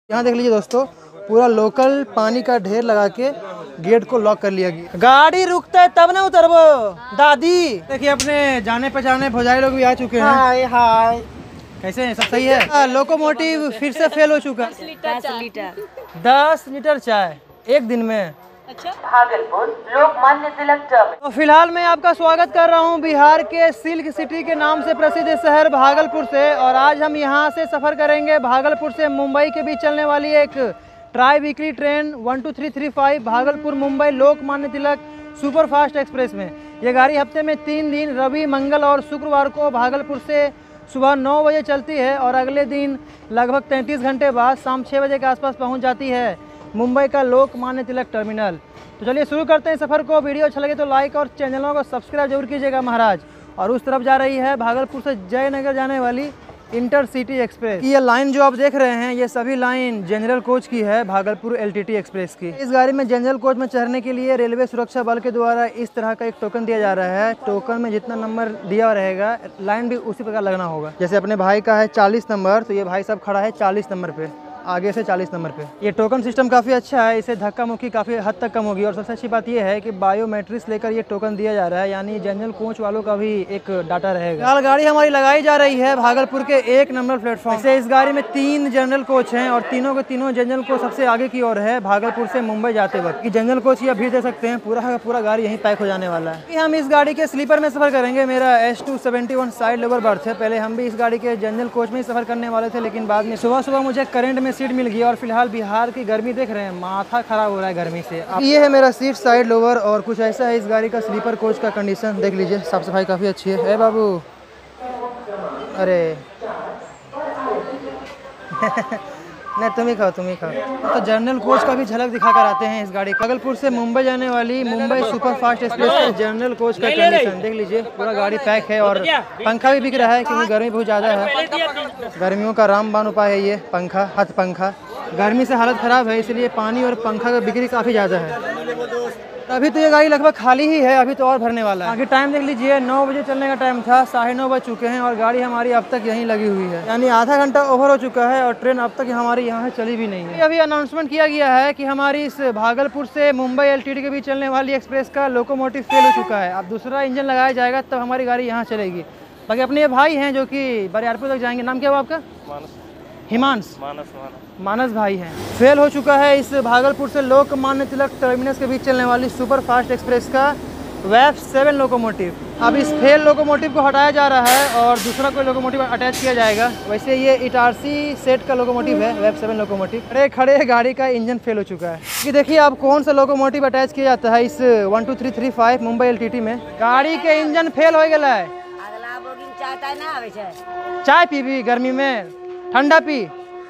यहाँ देख लीजिए दोस्तों, पूरा लोकल पानी का ढेर लगा के गेट को लॉक कर लिया गया। गाड़ी रुकता है तब ना उतरबो दादी। देखिए अपने जाने पहचाने भौजाई लोग भी आ चुके हैं। हाय हाय, कैसे हैं? सब सही है? लोकोमोटिव फिर से फेल हो चुका। 10 लीटर चाय एक दिन में। अच्छा, भागलपुर लोकमान्य तिलक टर्मिनल। तो फिलहाल मैं आपका स्वागत कर रहा हूं बिहार के सिल्क सिटी के नाम से प्रसिद्ध शहर भागलपुर से। और आज हम यहां से सफ़र करेंगे भागलपुर से मुंबई के बीच चलने वाली एक tri weekly train 12335 Bhagalpur Mumbai Lokmanya Tilak super fast express में। ये गाड़ी हफ्ते में 3 दिन रवि, मंगल और शुक्रवार को भागलपुर से सुबह 9 बजे चलती है और अगले दिन लगभग 33 घंटे बाद शाम 6 बजे के आसपास पहुंच जाती है मुंबई का लोकमान्य तिलक टर्मिनल। तो चलिए शुरू करते हैं सफ़र को। वीडियो अच्छा लगे तो लाइक और चैनलों को सब्सक्राइब जरूर कीजिएगा महाराज। और उस तरफ जा रही है भागलपुर से जयनगर जाने वाली इंटरसिटी एक्सप्रेस। ये लाइन जो आप देख रहे हैं ये सभी लाइन जनरल कोच की है, भागलपुर एलटीटी एक्सप्रेस की। इस गाड़ी में जनरल कोच में चढ़ने के लिए रेलवे सुरक्षा बल के द्वारा इस तरह का एक टोकन दिया जा रहा है। टोकन में जितना नंबर दिया रहेगा लाइन भी उसी प्रकार लगना होगा। जैसे अपने भाई का है 40 नंबर, तो ये भाई साहब खड़ा है 40 नंबर पे, आगे से 40 नंबर पे। ये टोकन सिस्टम काफ़ी अच्छा है, इससे धक्का मुक्की काफ़ी हद तक कम होगी। और सबसे अच्छी बात ये है कि बायोमेट्रिक्स लेकर ये टोकन दिया जा रहा है, यानी जनरल कोच वालों का भी एक डाटा रहेगा। फिलहाल गाड़ी हमारी लगाई जा रही है भागलपुर के 1 नंबर प्लेटफॉर्म से। इस गाड़ी में 3 जनरल कोच हैं और तीनों के तीनों जनरल कोच सबसे आगे की ओर है भागलपुर से मुंबई जाते वक्त। जनरल कोच या भीड़ दे सकते हैं, पूरा का पूरा गाड़ी यहीं पैक हो जाने वाला है। हम इस गाड़ी के स्लीपर में सफ़र करेंगे। मेरा S271 साइड लोअर बर्थ है। पहले हम भी इस गाड़ी के जनरल कोच में ही सफ़र करने वाले थे, लेकिन बाद में सुबह सुबह मुझे करंट में सीट मिल गई। और फिलहाल बिहार की गर्मी देख रहे हैं, माथा खराब हो रहा है गर्मी से। ये है मेरा सीट साइड लोअर और कुछ ऐसा है इस गाड़ी का स्लीपर कोच का कंडीशन। देख लीजिए, साफ सफाई काफ़ी अच्छी है। बाबू अरे नहीं, तुम ही खाओ तुम ही खाओ। तो जनरल कोच का भी झलक दिखा कर आते हैं इस गाड़ी। भागलपुर से मुंबई जाने वाली मुंबई सुपर फास्ट एक्सप्रेस के जनरल कोच का कंडीशन देख लीजिए। पूरा गाड़ी पैक है और पंखा भी बिक रहा है क्योंकि गर्मी बहुत ज़्यादा है। गर्मियों का रामबाण उपाय है ये पंखा, हाथ पंखा। गर्मी से हालत ख़राब है, इसलिए पानी और पंखा का बिक्री काफ़ी ज़्यादा है। अभी तो ये गाड़ी लगभग खाली ही है, अभी तो और भरने वाला है। आगे टाइम देख लीजिए, 9 बजे चलने का टाइम था, 9:30 बज चुके हैं और गाड़ी हमारी अब तक यहीं लगी हुई है, यानी आधा घंटा ओवर हो चुका है और ट्रेन अब तक हमारी यहाँ चली भी नहीं है। अभी अनाउंसमेंट किया गया है कि हमारी इस भागलपुर से मुंबई एलटीटी के बीच चलने वाली एक्सप्रेस का लोकोमोटिव फेल हो चुका है। अब दूसरा इंजन लगाया जाएगा तब हमारी गाड़ी यहाँ चलेगी। बाकी अपने ये भाई हैं जो कि बरियारपुर तक जाएंगे। नाम क्या हुआ आपका? हिमांश। मानस भाई हैं। फेल हो चुका है इस भागलपुर से लोकमान्य तिलक टर्मिनस के बीच चलने वाली सुपर फास्ट एक्सप्रेस का वेब 7 लोकोमोटिव। अब इस फेल लोकोमोटिव को हटाया जा रहा है और दूसरा कोई लोकोमोटिव अटैच किया जाएगा। वैसे ये इटारसी सेट का लोकोमोटिव है, वेब 7 लोकोमोटिव। अरे खड़े गाड़ी का इंजन फेल हो चुका है कि देखिए अब कौन सा लोकोमोटिव अटैच किया जाता है इस 12335 मुंबई एलटीटी में। गाड़ी के इंजन फेल हो गया है। चाय पीबी गर्मी में, ठंडा पी।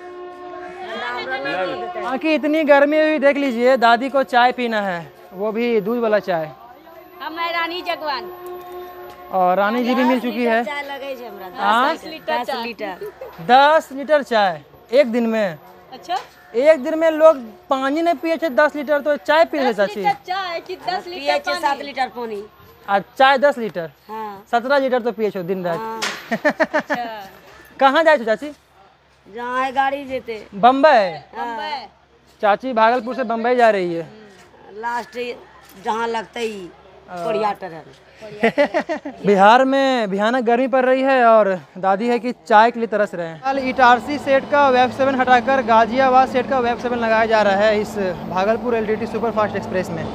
बाकी इतनी गर्मी हुई, देख लीजिए दादी को चाय पीना है, वो भी दूध वाला चाय। हम रानी जगवान और रानी जी भी मिल चुकी है। 10 लीटर चाय एक दिन में। अच्छा, एक दिन में लोग पानी नहीं पिए 10 लीटर तो चाय पी रहे चाची। 10 लीटर 7 लीटर पानी। चाय 10 लीटर, हाँ। 17 लीटर तो पिए दिन रात। कहाँ जाए चाची? जहाँ है गाड़ी जेते बम्बई। चाची भागलपुर से बम्बई जा रही है। लास्ट जहाँ लगता ही कोरियाटर है। बिहार में भयानक गर्मी पड़ रही है और दादी है कि चाय के लिए तरस रहे हैं। कल इटारसी सेट का वेब 7 हटाकर गाजियाबाद सेट का वेब 7 लगाया जा रहा है इस Bhagalpur LTT super fast express में।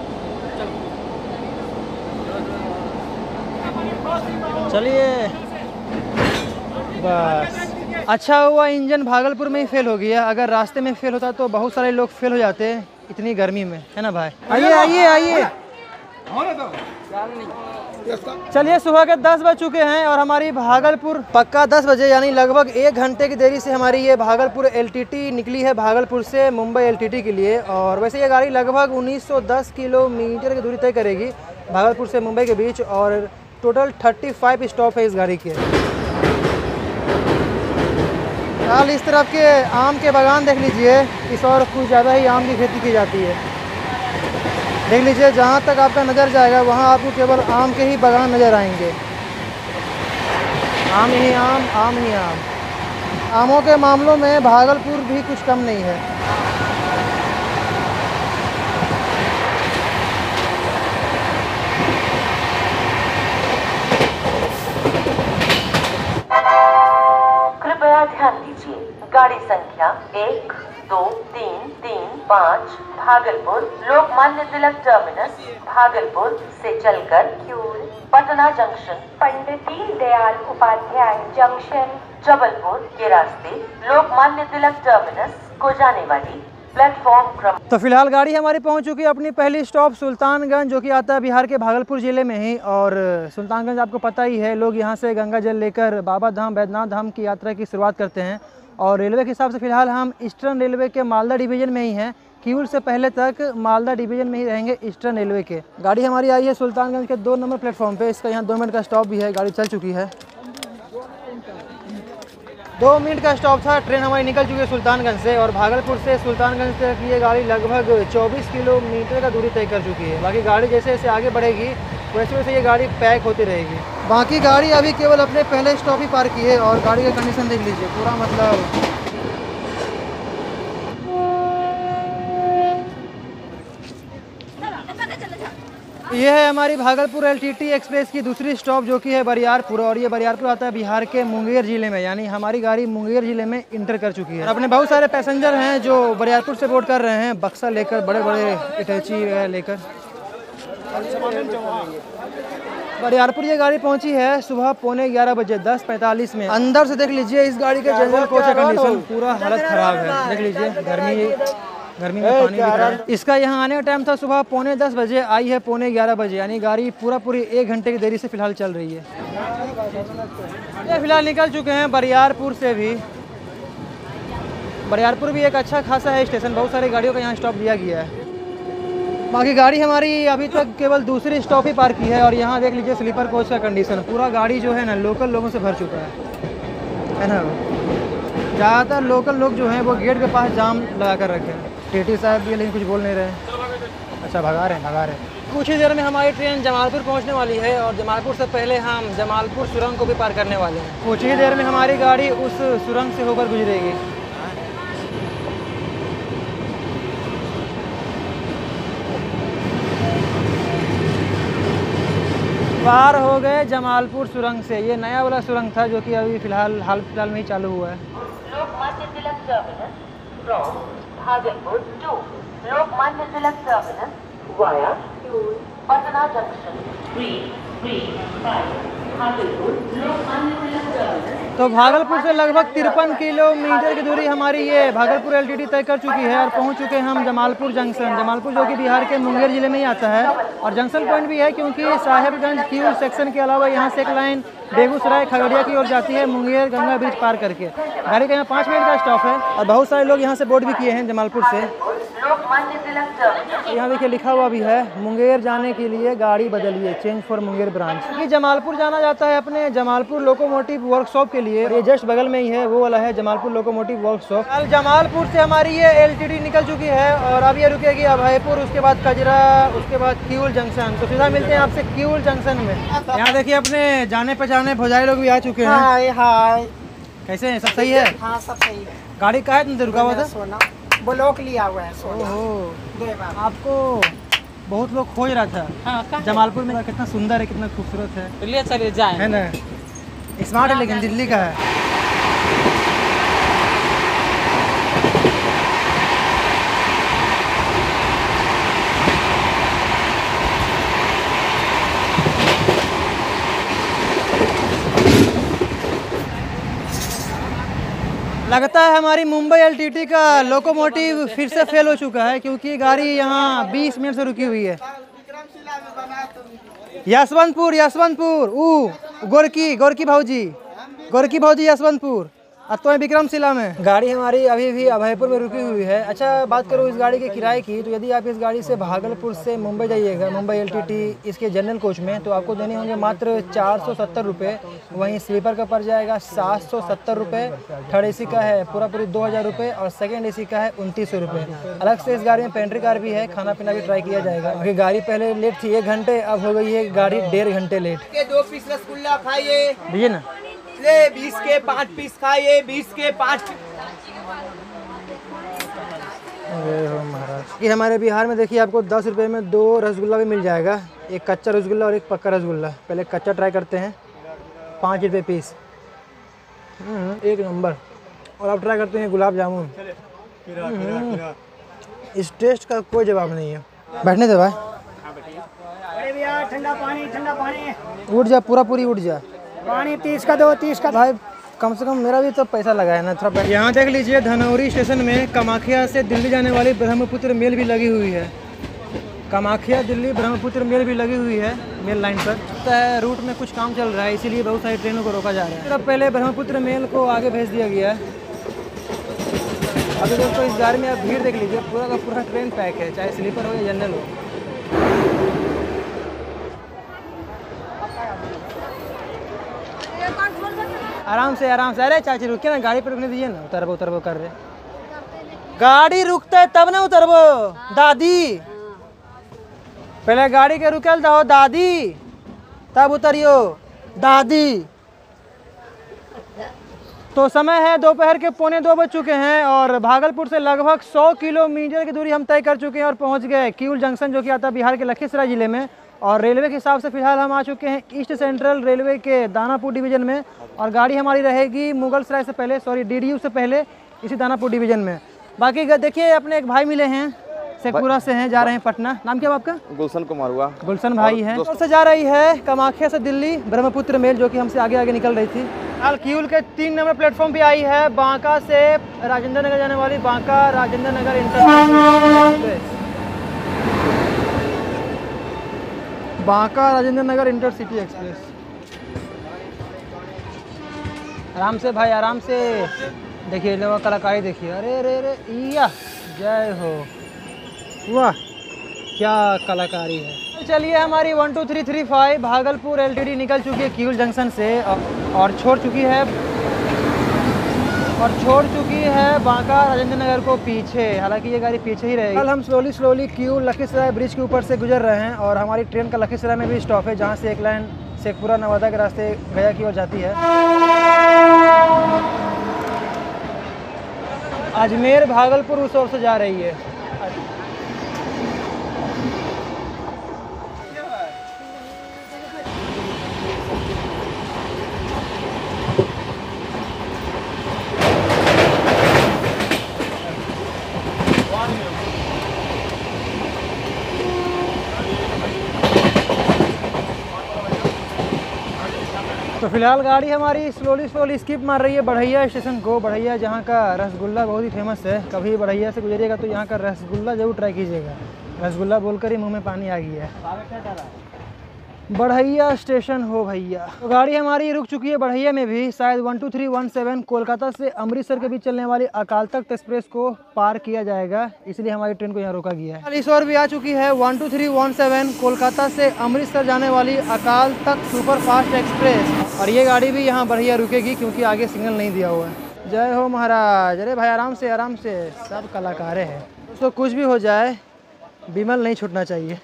चलिए बस। अच्छा हुआ इंजन भागलपुर में ही फेल हो गया, अगर रास्ते में फेल होता तो बहुत सारे लोग फेल हो जाते इतनी गर्मी में, है ना भाई? आइए आइए आइए। चलिए सुबह के 10 बज चुके हैं और हमारी भागलपुर पक्का 10 बजे यानी लगभग 1 घंटे की देरी से हमारी ये भागलपुर एलटीटी निकली है भागलपुर से मुंबई एलटीटी के लिए। और वैसे ये गाड़ी लगभग 1910 किलोमीटर की दूरी तय करेगी भागलपुर से मुंबई के बीच और टोटल 35 स्टॉप है इस गाड़ी के। हाल इस तरफ के आम के बागान देख लीजिए, इस और कुछ ज़्यादा ही आम की खेती की जाती है। देख लीजिए जहाँ तक आपका नज़र जाएगा वहाँ आपको केवल आम के ही बागान नज़र आएंगे। आम ही आम, आम ही आम। आमों के मामलों में भागलपुर भी कुछ कम नहीं है। कृपया ध्यान दीजिए, गाड़ी संख्या 1, 2, 3, 3, 5 भागलपुर लोकमान्य तिलक टर्मिनस भागलपुर से चलकर क्यूल पटना जंक्शन, पंडित दीनदयाल उपाध्याय जंक्शन जबलपुर के रास्ते लोकमान्य तिलक टर्मिनस को जाने वाली प्लेटफॉर्म क्रम। तो फिलहाल गाड़ी हमारी पहुंच चुकी है अपनी पहली स्टॉप सुल्तानगंज, जो कि आता है बिहार के भागलपुर ज़िले में ही। और सुल्तानगंज आपको पता ही है, लोग यहां से गंगा जल लेकर बाबा धाम बैद्यनाथ धाम की यात्रा की शुरुआत करते हैं। और रेलवे के हिसाब से फ़िलहाल हम ईस्टर्न रेलवे के मालदा डिवीज़न में ही हैं। किऊल से पहले तक मालदा डिवीज़न में ही रहेंगे ईस्टर्न रेलवे के। गाड़ी हमारी आई है सुल्तानगंज के 2 नंबर प्लेटफॉर्म पे। इसका यहाँ 2 मिनट का स्टॉप भी है, गाड़ी चल चुकी है। 2 मिनट का स्टॉप था। ट्रेन हमारी निकल चुकी है सुल्तानगंज से। और भागलपुर से सुल्तानगंज तक ये गाड़ी लगभग 24 किलोमीटर का दूरी तय कर चुकी है। बाकी गाड़ी जैसे जैसे आगे बढ़ेगी वैसे वैसे ये गाड़ी पैक होती रहेगी। बाकी गाड़ी अभी केवल अपने पहले स्टॉप ही पार की है। और गाड़ी का कंडीशन देख लीजिए, पूरा मतलब ये है हमारी भागलपुर एलटीटी एक्सप्रेस की दूसरी स्टॉप, जो कि है बरियारपुर। और ये बरियारपुर आता है बिहार के मुंगेर ज़िले में, यानी हमारी गाड़ी मुंगेर ज़िले में इंटर कर चुकी है। अपने बहुत सारे पैसेंजर हैं जो बरियारपुर से बोर्ड कर रहे हैं, बक्सा लेकर, बड़े बड़े इटैची लेकर। बरियारपुर ये गाड़ी पहुंची है सुबह 11:15 बजे 10:45 में। अंदर से देख लीजिए इस गाड़ी के जनरल कोच का कंडीशन, पूरा हालत ख़राब है। देख लीजिए गर्मी में पानी दिख रहा है। इसका यहाँ आने का टाइम था सुबह 9:45 बजे, आई है 11:15 बजे, यानी गाड़ी पूरी 1 घंटे की देरी से फिलहाल चल रही है। ये फिलहाल निकल चुके हैं बरियारपुर से भी। बरियारपुर भी एक अच्छा खासा है स्टेशन, बहुत सारी गाड़ियों का यहाँ स्टॉप दिया गया है। बाकी गाड़ी हमारी अभी तक केवल दूसरी स्टॉप ही पार की है। और यहाँ देख लीजिए स्लीपर कोच का कंडीशन, पूरा गाड़ी जो है ना लोकल लोगों से भर चुका है ना। ज़्यादातर लोकल लोग जो हैं वो गेट के पास जाम लगा कर रखे हैं। टीटी साहब भी लेकिन कुछ बोल नहीं रहे हैं। अच्छा भगा रहे हैं। कुछ ही देर में हमारी ट्रेन जमालपुर पहुंचने वाली है। और जमालपुर से पहले हम जमालपुर सुरंग को भी पार करने वाले हैं। कुछ ही देर में हमारी गाड़ी उस सुरंग से होकर गुजरेगी। पार हो गए जमालपुर सुरंग से। ये नया वाला सुरंग था जो कि अभी हाल फिलहाल में ही चालू हुआ है। Lokmanya Tilak terminus from Bhagalpur to Lokmanya Tilak terminus via Patna junction 335 Bhagalpur Lokmanya Tilak terminus. तो भागलपुर से लगभग 53 किलोमीटर की दूरी हमारी ये भागलपुर एलटीटी तय कर चुकी है। और पहुंच चुके हैं हम जमालपुर जंक्शन। जमालपुर जो कि बिहार के मुंगेर ज़िले में ही आता है। और जंक्शन पॉइंट भी है क्योंकि साहेबगंज किऊल सेक्शन के अलावा यहाँ से एक लाइन बेगूसराय खगड़िया की ओर जाती है, मुंगेर गंगा ब्रिज पार करके। गाड़ी का यहाँ 5 मिनट का स्टॉप है। और बहुत सारे लोग यहाँ से बोर्ड भी किए हैं जमालपुर से। यहाँ देखिए लिखा हुआ भी है, मुंगेर जाने के लिए गाड़ी बदलिए, चेंज फॉर मुंगेर ब्रांच। ये जमालपुर जाना जाता है अपने जमालपुर लोकोमोटिव वर्कशॉप के लिए। ये जस्ट बगल में ही है, वो वाला है जमालपुर लोकोमोटिव वर्कशॉप। कल जमालपुर से हमारी ये एलटीटी निकल चुकी है। और अब ये रुकेगी अभयपुर, उसके बाद कजरा, उसके बाद किऊल जंक्शन। तो सीधा मिलते हैं आपसे किऊल जंक्शन में। यहाँ देखिए अपने जाने पहचाने भौजाई लोग भी आ चुके हैं। हाय कैसे हैं, सब सही है? हाँ सब सही है। गाड़ी कहाँ है, तुम रुका हुआ था? सोना ब्लॉक लिया हुआ है सोना। ओहो, आपको बहुत लोग खोज रहा था। हाँ, जमालपुर में कितना सुंदर है, कितना खूबसूरत है, चलिए चलिए जाए है ना। स्मार्ट है लेकिन दिल्ली का है। लगता है हमारी मुंबई एलटीटी का लोकोमोटिव फिर से फेल हो चुका है, क्योंकि गाड़ी यहाँ 20 मिनट से रुकी हुई है। यशवंतपुर गोरकी भाऊजी यशवंतपुर। अब तो है विक्रमशिला में। गाड़ी हमारी अभी भी अभयपुर में रुकी हुई है। अच्छा, बात करूँ इस गाड़ी के किराए की, तो यदि आप इस गाड़ी से भागलपुर से मुंबई जाइएगा, मुंबई एलटीटी इसके जनरल कोच में, तो आपको देने होंगे मात्र 470 रुपये। वहीं स्लीपर का पड़ जाएगा 770 रुपये, थर्ड एसी का है पूरी 2000 रुपये, और सेकेंड एसी का है 2900 रुपये। अलग से इस गाड़ी में पेंट्री कार भी है, खाना पीना भी ट्राई किया जाएगा। क्योंकि गाड़ी पहले लेट थी 1 घंटे, अब हो गई है गाड़ी 1.5 घंटे लेट। 2 पीस रसगुल्ला खाइए। दीजिए ना। ले 20 के 5 पीस खाइए 20 के 5। अरे हो महाराज कि हमारे बिहार में देखिए आपको 10 रुपये में 2 रसगुल्ला भी मिल जाएगा, एक कच्चा रसगुल्ला और एक पक्का रसगुल्ला। पहले कच्चा ट्राई करते हैं, 5 रुपये पीस, एक नंबर। और अब ट्राई करते हैं गुलाब जामुन। इस टेस्ट का कोई जवाब नहीं है। बैठने दे भाई, ठंडा पानी उठ जा, पूरा पूरी उठ जा। पानी 30 का दो, 30 का भाई कम से कम मेरा भी तो पैसा लगा है ना थोड़ा। यहाँ देख लीजिए धनौरी स्टेशन में कामाख्या से दिल्ली जाने वाली ब्रह्मपुत्र मेल भी लगी हुई है। कामाख्या दिल्ली ब्रह्मपुत्र मेल भी लगी हुई है मेल लाइन पर। लगता है रूट में कुछ काम चल रहा है, इसीलिए बहुत सारी ट्रेनों को रोका जा रहा है। तब पहले ब्रह्मपुत्र मेल को आगे भेज दिया गया है। अभी दोस्तों इस गाड़ी में आप भीड़ देख लीजिए, पूरा का पूरा ट्रेन पैक है, चाहे स्लीपर हो या जनरल हो। आराम से अरे चाची रुकिए ना, गाड़ी पर रुकने दीजिए ना। उतरबो कर रहे, गाड़ी रुकता है तब ना उतरबो दादी। पहले गाड़ी के रुकल दो दादी, तब उतरियो दादी। तो समय है दोपहर के 1:45 बज चुके हैं और भागलपुर से लगभग 100 किलोमीटर की दूरी हम तय कर चुके हैं और पहुंच गए किऊल जंक्शन, जो कि आता है बिहार के लखीसराय ज़िले में। और रेलवे के हिसाब से फ़िलहाल हम आ चुके हैं ईस्ट सेंट्रल रेलवे के दानापुर डिवीज़न में। और गाड़ी हमारी रहेगी मुगलसराय से पहले, DDU से पहले इसी दानापुर डिवीज़न में। बाकी देखिए अपने एक भाई मिले हैं, शेखपुरा से हैं, जा रहे हैं पटना। नाम क्या है आपका? गुलशन कुमार हुआ। गुलशन भाई हैं। और से जा रही है कामाख्या से दिल्ली ब्रह्मपुत्र मेल, जो कि हमसे आगे आगे निकल रही थी। हाल किऊल के 3 नंबर प्लेटफॉर्म पे आई है बांका से राजेंद्र नगर जाने वाली Banka Rajendra Nagar intercity. Banka Rajendra Nagar intercity express. आराम से भाई, आराम से। देखिए लोग कलाकारी देखिए, अरे अरे अरे या जय हो, वाह क्या कलाकारी है। तो चलिए हमारी 12335 भागलपुर LTD निकल चुकी है किऊल जंक्शन से और छोड़ चुकी है बांका राजेंद्र नगर को पीछे। हालांकि ये गाड़ी पीछे ही रहेगी। कल हम स्लोली किऊल लखीसराय ब्रिज के ऊपर से गुजर रहे हैं और हमारी ट्रेन का लखीसराय में भी स्टॉप है, जहाँ से एक लाइन शेखपुरा नवादा के रास्ते गया की ओर जाती है। अजमेर भागलपुर उस ओर से जा रही है। तो फिलहाल गाड़ी हमारी स्लोली स्किप मार रही है बढ़ैया स्टेशन को। बढ़ैया जहाँ का रसगुल्ला बहुत ही फेमस है, कभी बढ़ैया से गुजरिएगा तो यहाँ का रसगुल्ला जरूर ट्राई कीजिएगा। रसगुल्ला बोलकर ही मुंह में पानी आ गया है। बढ़ैया स्टेशन हो भैया। तो गाड़ी हमारी रुक चुकी है बढ़ैया में भी। शायद 12317 कोलकाता से अमृतसर के बीच चलने वाली अकाल तख्त एक्सप्रेस को पार किया जाएगा, इसलिए हमारी ट्रेन को यहाँ रोका गया है। इस ओर भी आ चुकी है 12317 कोलकाता से अमृतसर जाने वाली अकाल तख्त सुपरफास्ट एक्सप्रेस। और ये गाड़ी भी यहाँ बढ़िया रुकेगी क्योंकि आगे सिग्नल नहीं दिया हुआ है। जय हो महाराज। अरे भाई आराम से सब कलाकारें हैं। दोस्तों कुछ भी हो जाए विमल नहीं छूटना चाहिए।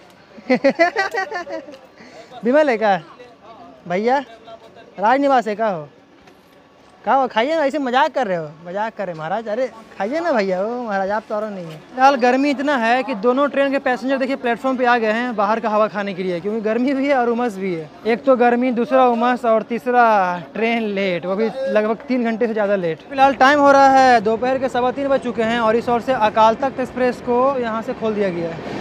विमल है क्या भैया? राजनिवास है क्या हो? खाइए ना, ऐसे मजाक कर रहे हो? मजाक कर रहे महाराज। अरे खाइए ना भैया। ओ महाराज आप तो और नहीं है। फिलहाल गर्मी इतना है कि दोनों ट्रेन के पैसेंजर देखिए प्लेटफॉर्म पे आ गए हैं बाहर का हवा खाने के लिए, क्योंकि गर्मी भी है और उमस भी है। एक तो गर्मी, दूसरा उमस और तीसरा ट्रेन लेट, वो भी लगभग 3 घंटे से ज़्यादा लेट। फिलहाल टाइम हो रहा है दोपहर के 3:15 बज चुके हैं और इस ओर से अकाल तख्त एक्सप्रेस को यहाँ से खोल दिया गया है।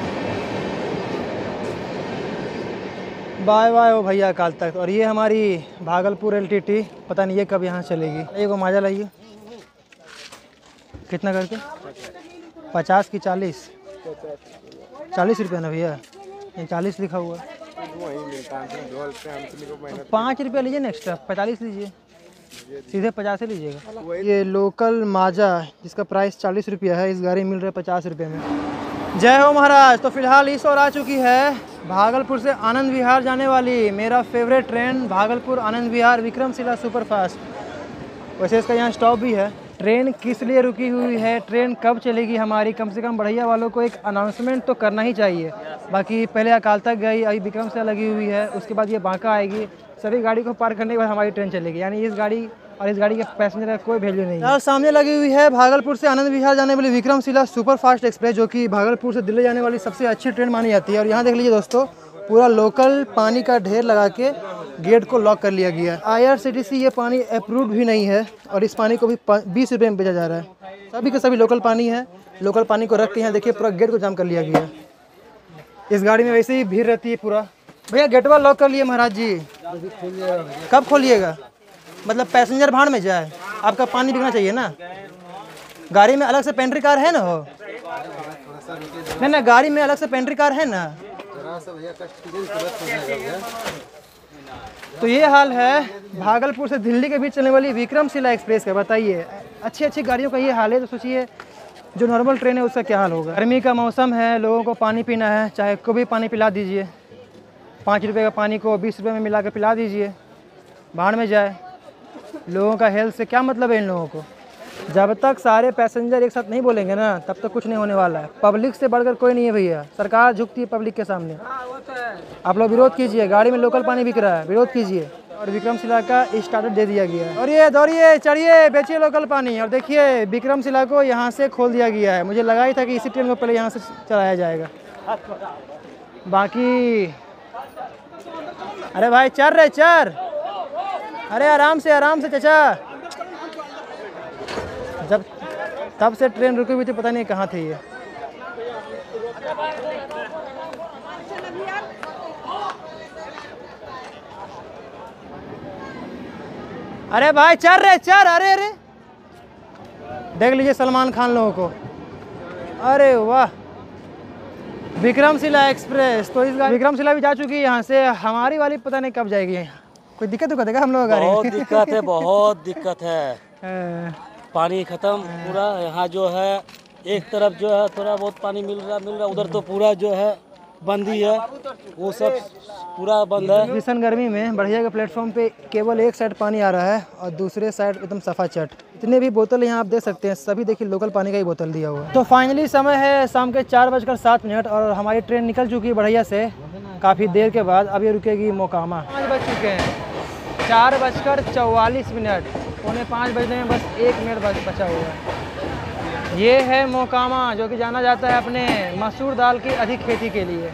बाय बाय हो भैया अकाल तख्त। और ये हमारी भागलपुर LTT, पता नहीं ये कब यहाँ चलेगी। ये को माजा लाइए। कितना करके? 50 की 40? 40 रुपये ना भैया, 40 लिखा हुआ है। 5 रुपया लीजिए ना एक्स्ट्रा, 45 लीजिए, सीधे 50 लीजिएगा। ये लोकल माजा जिसका प्राइस 40 रुपया है, इस गाड़ी मिल रहा है 50 रुपये में। जय हो महाराज। तो फिलहाल इस ओर आ चुकी है भागलपुर से आनंद विहार जाने वाली मेरा favourite train Bhagalpur Anand Vihar Vikramshila superfast. वैसे इसका यहाँ स्टॉप भी है। ट्रेन किस लिए रुकी हुई है, ट्रेन कब चलेगी हमारी, कम से कम बढ़ैया वालों को एक अनाउंसमेंट तो करना ही चाहिए। बाकी पहले अकाल तक गई, अभी विक्रमशिला लगी हुई है, उसके बाद ये बांका आएगी, सभी गाड़ी को पार करने के बाद हमारी ट्रेन चलेगी, यानी इस गाड़ी और इस गाड़ी के पैसेंजर का कोई वैल्यू नहीं है। और सामने लगी हुई है भागलपुर से आनंद विहार जाने वाली विक्रमशिला सुपर फास्ट एक्सप्रेस, जो कि भागलपुर से दिल्ली जाने वाली सबसे अच्छी ट्रेन मानी जाती है। और यहाँ देख लीजिए दोस्तों, पूरा लोकल पानी का ढेर लगा के गेट को लॉक कर लिया गया है। IRCTC ये पानी अप्रूव्ड भी नहीं है और इस पानी को भी 20 रुपये में बेचा जा रहा है। सभी के सभी लोकल पानी है। लोकल पानी को रख के यहाँ देखिए पूरा गेट को जाम कर लिया गया है। इस गाड़ी में वैसे ही भीड़ रहती है पूरा। भैया गेटवा लॉक कर लिए महाराज जी, कब खोलिएगा? मतलब पैसेंजर भाड़ में जाए, आपका पानी बिकना चाहिए ना। गाड़ी में अलग से पेंट्री कार है ना? हो नहीं, गाड़ी में अलग से पेंट्री कार है ना। तो ये हाल है भागलपुर से दिल्ली के बीच चलने वाली विक्रमशिला एक्सप्रेस का। बताइए, अच्छी अच्छी गाड़ियों का ये हाल है, तो सोचिए जो नॉर्मल ट्रेन है उसका क्या हाल होगा। गर्मी का मौसम है, लोगों को पानी पीना है, चाहे को भी पानी पिला दीजिए। 5 रुपये का पानी को 20 रुपये में मिला के पिला दीजिए, भाड़ में जाए। लोगों का हेल्थ से क्या मतलब है इन लोगों को? जब तक सारे पैसेंजर एक साथ नहीं बोलेंगे ना, तब तक कुछ नहीं होने वाला है। पब्लिक से बढ़कर कोई नहीं है भैया, सरकार झुकती है पब्लिक के सामने। आप लोग विरोध कीजिए, गाड़ी में लोकल पानी बिक रहा है, विरोध कीजिए। और विक्रमशिला का स्टार्टर दे दिया गया है। और ये दौड़िए, चढ़िए, बेचिए लोकल पानी। और देखिए विक्रमशिला को यहाँ से खोल दिया गया है। मुझे लगा ही था कि इसी ट्रेन को पहले यहाँ से चलाया जाएगा। बाकी अरे भाई चल रहे चल, अरे आराम से चाचा। जब तब से ट्रेन रुकी हुई थी, पता नहीं कहाँ थे ये। अरे भाई चल रहे चल, अरे अरे देख लीजिए सलमान खान लोगों को। अरे वाह, विक्रमशिला एक्सप्रेस। तो इस विक्रमशिला भी जा चुकी है यहाँ से। हमारी वाली पता नहीं कब जाएगी। कोई दिक्कत तो देगा हम लोग गाड़ी? बहुत दिक्कत है, बहुत दिक्कत है। पानी खत्म पूरा। यहाँ जो है एक तरफ जो है थोड़ा बहुत पानी मिल रहा, उधर तो पूरा जो है बंद ही है, वो सब पूरा बंद है। भीषण गर्मी में बढ़िया के प्लेटफॉर्म पे केवल एक साइड पानी आ रहा है और दूसरे साइड एकदम सफा चट। इतने भी बोतल यहाँ आप देख सकते हैं, सभी देखिए लोकल पानी का ही बोतल दिया हुआ है। तो फाइनली समय है शाम के 4:07 और हमारी ट्रेन निकल चुकी है बढ़िया से काफ़ी देर के बाद। अब ये रुकेगी मोकामा। 5 बज चुके हैं, 4:44। 4:45 बजने में बस 1 मिनट बचा हुआ है। ये है मोकामा, जो कि जाना जाता है अपने मसूर दाल की अधिक खेती के लिए।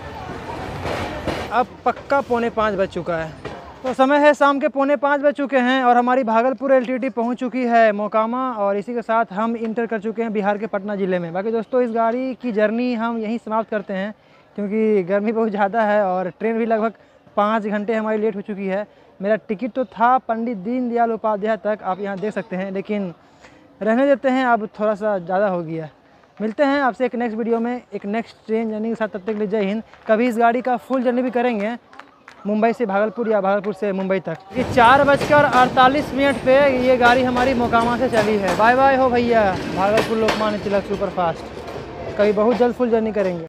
अब पक्का 4:45 बज चुका है। तो समय है शाम के 4:45 बज चुके हैं और हमारी भागलपुर LTT पहुंच चुकी है मोकामा। और इसी के साथ हम इंटर कर चुके हैं बिहार के पटना ज़िले में। बाकी दोस्तों, इस गाड़ी की जर्नी हम यहीं समाप्त करते हैं, क्योंकि गर्मी बहुत ज़्यादा है और ट्रेन भी लगभग 5 घंटे हमारी लेट हो चुकी है। मेरा टिकट तो था पंडित दीनदयाल उपाध्याय तक, आप यहाँ देख सकते हैं, लेकिन रहने देते हैं, अब थोड़ा सा ज़्यादा हो गया। मिलते हैं आपसे एक नेक्स्ट वीडियो में एक नेक्स्ट ट्रेन जर्नी के साथ। तब तक के लिए जय हिंद। कभी इस गाड़ी का फुल जर्नी भी करेंगे, मुंबई से भागलपुर या भागलपुर से मुंबई तक। ये 4:48 पे ये गाड़ी हमारी मोकामा से चली है। बाय बाय हो भैया, भागलपुर लोकमान्य तिलक सुपर फास्ट। कभी बहुत जल्द फुल जर्नी करेंगे।